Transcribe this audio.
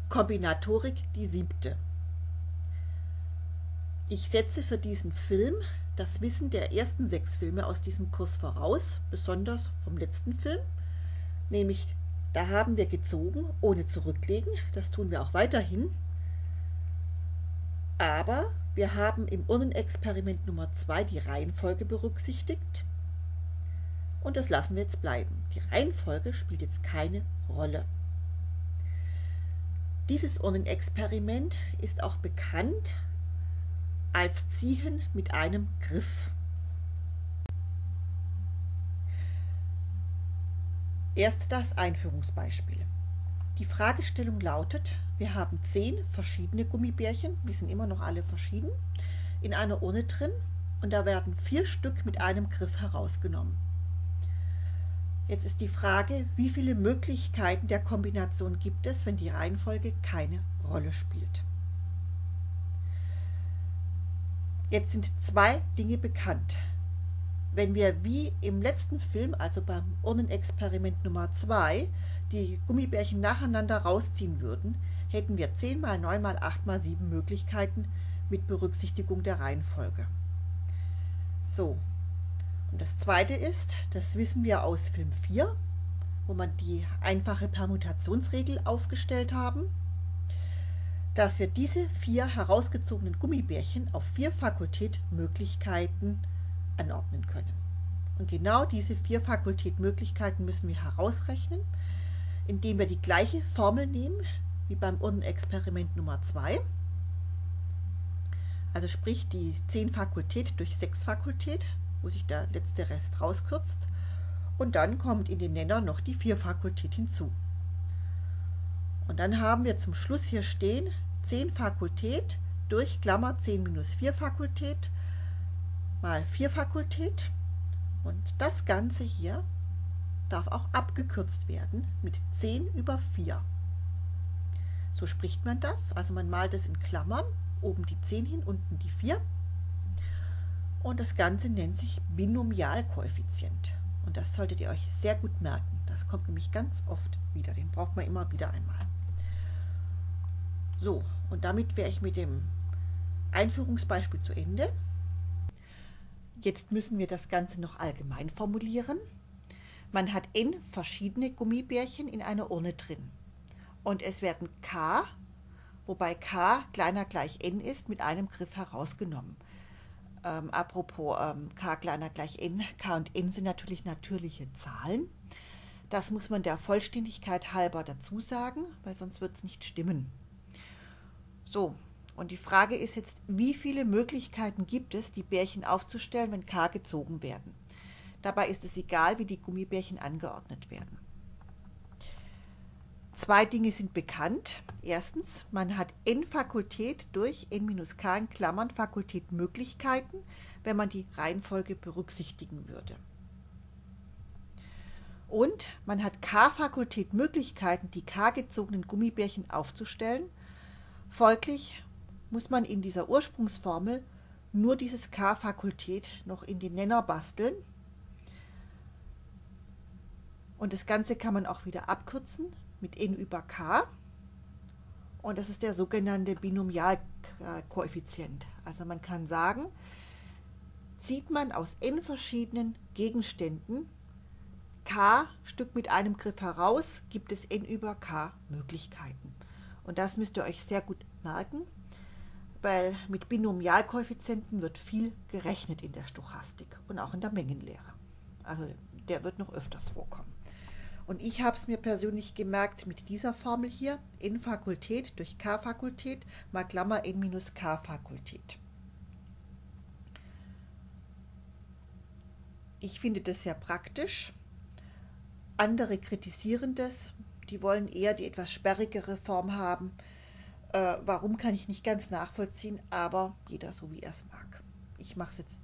Kombinatorik die 7. Ich setze für diesen Film das Wissen der ersten 6 Filme aus diesem Kurs voraus, besonders vom letzten Film, nämlich da haben wir gezogen, ohne zurücklegen, das tun wir auch weiterhin, aber wir haben im Urnenexperiment Nummer 2 die Reihenfolge berücksichtigt und das lassen wir jetzt bleiben. Die Reihenfolge spielt jetzt keine Rolle. Dieses Urnenexperiment ist auch bekannt als Ziehen mit einem Griff. Erst das Einführungsbeispiel. Die Fragestellung lautet, wir haben 10 verschiedene Gummibärchen, die sind immer noch alle verschieden, in einer Urne drin und da werden 4 Stück mit einem Griff herausgenommen. Jetzt ist die Frage, wie viele Möglichkeiten der Kombination gibt es, wenn die Reihenfolge keine Rolle spielt. Jetzt sind 2 Dinge bekannt. Wenn wir wie im letzten Film, also beim Urnenexperiment Nummer 2, die Gummibärchen nacheinander rausziehen würden, hätten wir 10 mal 9 mal 8 mal 7 Möglichkeiten mit Berücksichtigung der Reihenfolge. So. Und das zweite ist, das wissen wir aus Film 4, wo man die einfache Permutationsregel aufgestellt haben, dass wir diese 4 herausgezogenen Gummibärchen auf 4 Fakultätmöglichkeiten anordnen können. Und genau diese 4 Fakultätmöglichkeiten müssen wir herausrechnen, indem wir die gleiche Formel nehmen wie beim Urnenexperiment Nummer 2. Also sprich die 10 Fakultät durch 6 Fakultät, wo sich der letzte Rest rauskürzt, und dann kommt in den Nenner noch die 4 Fakultät hinzu. Und dann haben wir zum Schluss hier stehen 10 Fakultät durch Klammer 10 minus 4 Fakultät mal 4 Fakultät, und das Ganze hier darf auch abgekürzt werden mit 10 über 4. So spricht man das, also man malt es in Klammern, oben die 10 hin, unten die 4. Und das Ganze nennt sich Binomialkoeffizient. Und das solltet ihr euch sehr gut merken. Das kommt nämlich ganz oft wieder. Den braucht man immer wieder einmal. So, und damit wäre ich mit dem Einführungsbeispiel zu Ende. Jetzt müssen wir das Ganze noch allgemein formulieren. Man hat n verschiedene Gummibärchen in einer Urne drin. Und es werden k, wobei k kleiner gleich n ist, mit einem Griff herausgenommen. Apropos k kleiner gleich n, k und n sind natürlich natürliche Zahlen. Das muss man der Vollständigkeit halber dazu sagen, weil sonst wird es nicht stimmen. So, und die Frage ist jetzt, wie viele Möglichkeiten gibt es, die Bärchen aufzustellen, wenn k gezogen werden? Dabei ist es egal, wie die Gummibärchen angeordnet werden. 2 Dinge sind bekannt. Erstens, man hat n Fakultät durch n minus k in Klammern Fakultät Möglichkeiten, wenn man die Reihenfolge berücksichtigen würde. Und man hat k Fakultät Möglichkeiten, die k gezogenen Gummibärchen aufzustellen. Folglich muss man in dieser Ursprungsformel nur dieses k Fakultät noch in den Nenner basteln. Und das Ganze kann man auch wieder abkürzen mit n über k, und das ist der sogenannte Binomialkoeffizient. Also man kann sagen, zieht man aus n verschiedenen Gegenständen k Stück mit einem Griff heraus, gibt es n über k Möglichkeiten. Und das müsst ihr euch sehr gut merken, weil mit Binomialkoeffizienten wird viel gerechnet in der Stochastik und auch in der Mengenlehre. Also der wird noch öfters vorkommen. Und ich habe es mir persönlich gemerkt mit dieser Formel hier, n Fakultät durch k Fakultät mal Klammer n minus k Fakultät. Ich finde das sehr praktisch. Andere kritisieren das, die wollen eher die etwas sperrigere Form haben. Warum, kann ich nicht ganz nachvollziehen, aber jeder so wie er es mag. Ich mache es jetzt